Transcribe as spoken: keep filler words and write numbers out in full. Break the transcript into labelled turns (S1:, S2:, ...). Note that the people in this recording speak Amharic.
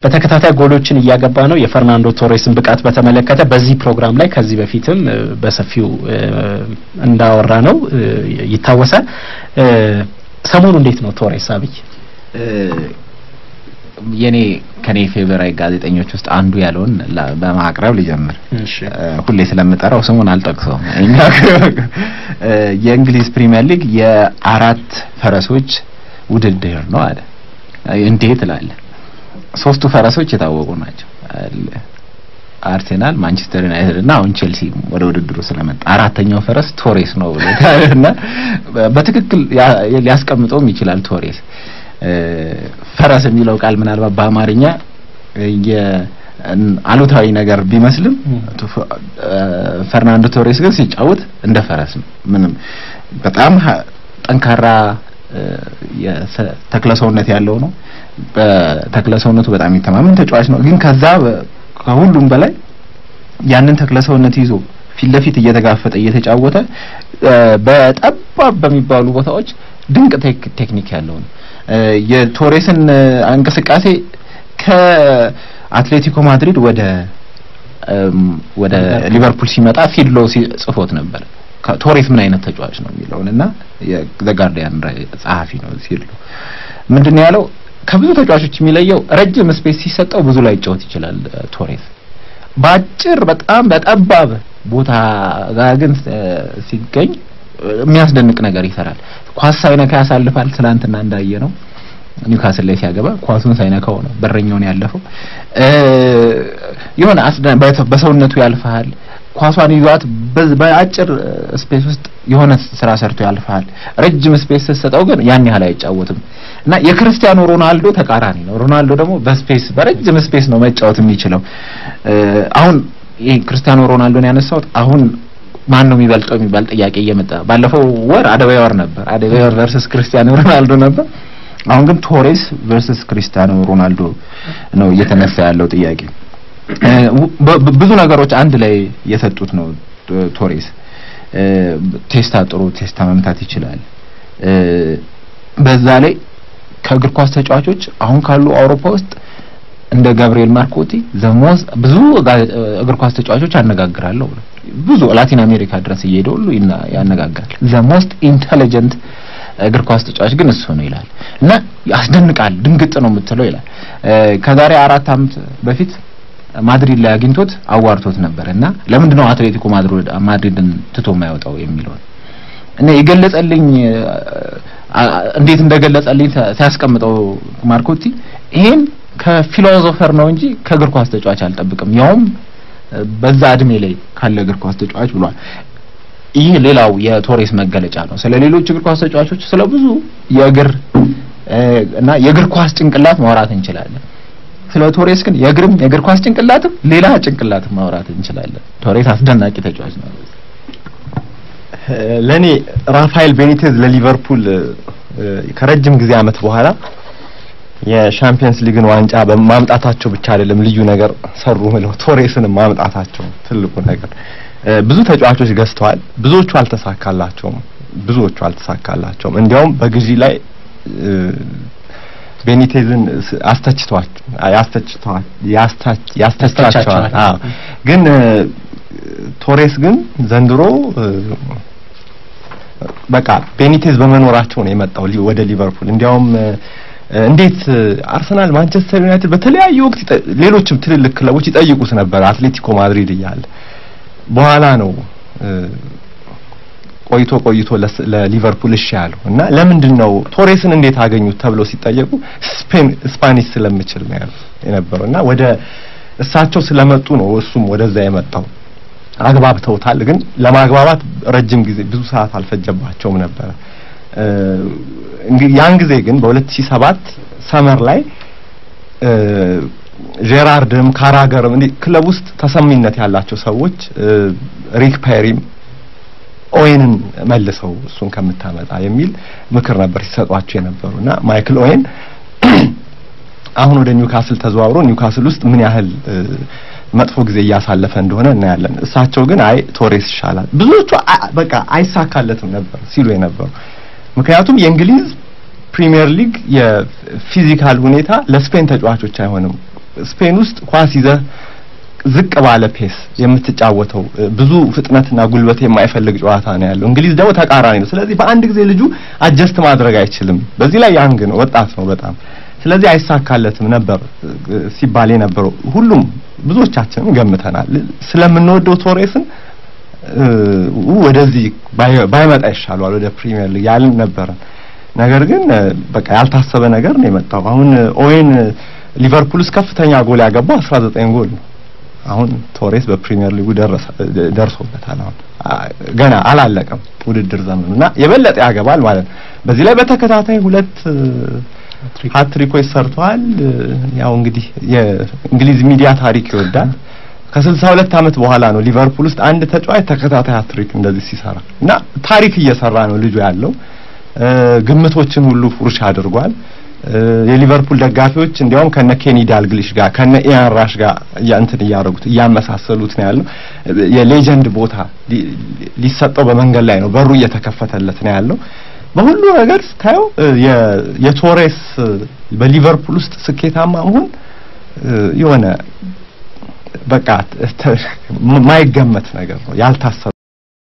S1: በተከታታይ ጎሎችን እያገባ ነው የፈርናንዶ ቶሬስን ብቃት በተመለከተ በዚህ ፕሮግራም ላይ ከዚህ በፊትም በሰፊው እንዳወራ ነው ይታወሳል ሰሞኑ እንዴት ነው ቶሬስ አብይ
S2: የኔ ከኔ ፌቨራይት ጋዜጠኞች ውስጥ አንዱ ያለውን በማቅረብ ልጀምር ሁሌ ስለምጠራው ስሙን አልጠቅሰውም እኛ የእንግሊዝ ፕሪሚየር ሊግ የአራት ፈረሶች ውድድር ነው አለ እንዴት ይላል ሶስቱ ፈረሶች የታወቁ ናቸው አርሰናል ማንቸስተር ዩናይትድ እና አሁን ቼልሲ ወደ ውድድሩ ስለመጣ አራተኛው ፈረስ ቶሬስ ነው እና በትክክል ሊያስቀምጠውም ይችላል ቶሬስ ፈረስ የሚለው ቃል ምናልባት በአማርኛ የአሉታዊ ነገር ቢመስልም ፈርናንዶ ቶሬስ ግን ሲጫወት እንደ ፈረስ ነው ምንም በጣም ጠንካራ የተክለሰውነት ያለው ነው በተክለሰውነቱ በጣም ይተማመን ተጫዋች ነው ግን ከዛ ከሁሉም በላይ ያንን ተክለሰውነት ይዞ ፊት ለፊት እየተጋፈጠ እየተጫወተ በጠባብ በሚባሉ ቦታዎች ድንቅ ቴክኒክ ያለው ነው የቶሬስን እንቅስቃሴ ከአትሌቲኮ ማድሪድ ወደ ወደ ሊቨርፑል ሲመጣ ፊድሎ ጽፎት ነበር ቶሬስ ምን አይነት ተጫዋች ነው የሚለውና የዘ ጋርዲያን ጸሐፊ ነው ሲሉ ምንድነው ያለው ከብዙ ተጫዋቾች የሚለየው ረጅም ስፔስ ሲሰጠው ብዙ ላይ ጫወት ይችላል ቶሬስ ባጭር በጣም በጠባብ ቦታ ጋር ግን ሲገኝ የሚያስደንቅ ነገር ይሰራል ኳስ ሳይነካ ያሳልፋል ትላንትና እንዳየ ነው ኒውካስል ላይ ሲያገባ ኳሱን ሳይነካው ነው በረኛውን ያለፈው ይሆነ በሰውነቱ ያልፋል ኳሷን ይዟት በአጭር ስፔስ ውስጥ የሆነ ስራ ሰርቶ ያልፋል ረጅም ስፔስ ተሰጠው ግን ያን ያህል አይጫወትም እና የክርስቲያኖ ሮናልዶ ተቃራኒ ነው ሮናልዶ ደግሞ በስፔስ በረጅም ስፔስ ነው መጫወት የሚችለው አሁን ይሄ ክርስቲያኖ ሮናልዶን ያነሳው አሁን ማን ነው የሚበልጠው የሚባል ጥያቄ እየመጣ ባለፈው ወር አደባባይ ነበር አደባባይ ቨርሰስ ክርስቲያኖ ሮናልዶ ነበር አሁን ግን ቶሬስ ቨርሰስ ክርስቲያኖ ሮናልዶ ነው እየተነሳ ያለው ጥያቄ ብዙ ነገሮች አንድ ላይ የሰጡት ነው ቶሬስ ቴስታ ጥሩ ቴስታ መምታት ይችላል በዛ ላይ ከእግር ኳስ ተጫዋቾች አሁን ካሉ አውሮፓ ውስጥ እንደ ጋብሪኤል ማርኮቲ ዘሞስ ብዙ እግር ኳስ ተጫዋቾች ያነጋግራሉ ብዙ ላቲን አሜሪካ ድረስ እየሄደው ሁሉ ያነጋግራል ዘሞስ ኢንተሊጀንት እግር ኳስ ተጫዋች ግን እሱ ነው ይላል እና ያስደንቃል ድንግጥ ነው የምትለው ይላል ከዛሬ አራት አመት በፊት ማድሪድ ላይ አግኝቶት አዋርቶት ነበርና ለምንድን ነው አትሌቲኮ ማድሪድ ማድሪድን ትቶ የማይወጣው የሚለው እና ይገለጸልኝ እንዴት እንደገለጸልኝ ሲያስቀምጠው ማርኮቲ ይሄን ከፊሎሶፈር ነው እንጂ ከእግር ኳስ ተጫዋች አልጠብቅም ያውም በዛ እድሜ ላይ ካለ እግር ኳስ ተጫዋች ብሏል ይሄ ሌላው የቶሬስ መገለጫ ነው ስለሌሎች እግር ኳስ ተጫዋቾች ስለብዙ የእግር እና የእግር ኳስ ጭንቅላት ማውራት እንችላለን ስለ ቶሬስ ግን የእግርም የእግር ኳስ ጭንቅላትም ሌላ ጭንቅላትም ማውራት እንችላለን ቶሬስ አስደናቂ ተጫዋች ነው
S3: ለኔ ራፋኤል ቤኒቴዝ ለሊቨርፑል ከረጅም ጊዜ አመት በኋላ የሻምፒየንስ ሊግን ዋንጫ በማምጣታቸው ብቻ አይደለም ልዩ ነገር ሰሩ ማለት ቶሬስን ማምጣታቸው ትልቁ ነገር ብዙ ተጫዋቾች ገዝተዋል ብዙዎቹ አልተሳካላቸውም ብዙዎቹ አልተሳካላቸውም እንዲያውም በግዢ ላይ ቤኒቴዝን አስተችቷል ያስተችቷል ያስተችቷል አዎ ግን ቶሬስ ግን ዘንድሮ በቃ ቤኒቴዝ በመኖራቸው ነው የመጣው ወደ ሊቨርፑል እንዲያውም እንዴት አርሰናል ማንቸስተር ዩናይትድ በተለያዩ ወቅት ሌሎችም ትልልቅ ክለቦች ይጠይቁት ነበር አትሌቲኮ ማድሪድ ይያል በኋላ ነው ቆይቶ ቆይቶ ለሊቨርፑል እሺ ያለው እና ለምንድን ነው ቶሬስን እንዴት አገኙት ተብሎ ሲጠየቁ ስፔን ስፓኒሽ ስለምችል ነው የነበረውና ወደ እሳቸው ስለመጡ ነው እሱም ወደዛ የመጣው አግባብተውታል ግን ለማግባባት ረጅም ጊዜ ብዙ ሰዓት አልፈጀባቸውም ነበር ያን ጊዜ ግን በ2007 ሰመር ላይ ጄራርድም ካራገርም እንዴ ክለብ ውስጥ ተሰሚነት ያላቸው ሰዎች ሪክ ፔሪም ኦዌንን መልሰው እሱን ከምታመጣ የሚል ምክር ነበር ሲሰጧቸው የነበሩና ማይክል ኦዌን አሁን ወደ ኒውካስል ተዘዋውሮ ኒውካስል ውስጥ ምን ያህል መጥፎ ጊዜ ያሳለፈ እንደሆነ እናያለን እሳቸው ግን አይ ቶሬስ ይሻላል ብዙዎቹ በቃ አይሳካለትም ነበር ሲሉ የነበሩ ምክንያቱም የእንግሊዝ ፕሪሚየር ሊግ የፊዚካል ሁኔታ ለስፔን ተጫዋቾች አይሆንም ስፔን ውስጥ ኳስ ይዘህ ዝቅ ባለ ፔስ የምትጫወተው ብዙ ፍጥነትና ጉልበት የማይፈልግ ጨዋታ ነው ያለው። እንግሊዝ ደግሞ ተቃራኒ ነው። ስለዚህ በአንድ ጊዜ ልጁ አጀስት ማድረግ አይችልም። በዚህ ላይ ያንግ ነው፣ ወጣት ነው በጣም። ስለዚህ አይሳካለትም ነበር ሲባል የነበረው ሁሉም ብዙዎቻችንም ገምተናል። ስለምንወደው ቶሬስን ወደዚህ ባይመጣ ይሻላል ወደ ፕሪሚየር ሊግ ያልን ነበር። ነገር ግን በቃ ያልታሰበ ነገር ነው የመጣው። አሁን ኦዌን ሊቨርፑል ውስጥ ከፍተኛ ጎል ያገባው አስራ ዘጠኝ ጎል ነው። አሁን ቶሬስ በፕሪሚየር ሊጉ ደርሶበታል። አሁን ገና አላለቀም ውድድር ዘመኑና የበለጠ ያገባል ማለት ነው። በዚህ ላይ በተከታታይ ሁለት ሃትሪኮች ሰርቷል። ያው እንግዲህ የእንግሊዝ ሚዲያ ታሪክ ይወዳል። ከስልሳ ሁለት አመት በኋላ ነው ሊቨርፑል ውስጥ አንድ ተጫዋች ተከታታይ ሃትሪክ እንደዚህ ሲሰራ እና ታሪክ እየሰራ ነው ልጁ ያለው። ግምቶችን ሁሉ ፉርሽ አድርጓል። የሊቨርፑል ደጋፊዎች እንዲያውም ከነ ኬኒ ዳልግሊሽ ጋር ከነ ኢያን ራሽ ጋር እንትን እያደረጉት እያመሳሰሉት ነው ያለው። የሌጀንድ ቦታ ሊሰጠው በመንገድ ላይ ነው፣ በሩ እየተከፈተለት ነው ያለው። በሁሉ ነገር ስታየው የቶሬስ በሊቨርፑል ውስጥ ስኬታማ መሆን የሆነ በቃ ማይገመት ነገር ነው፣ ያልታሰበ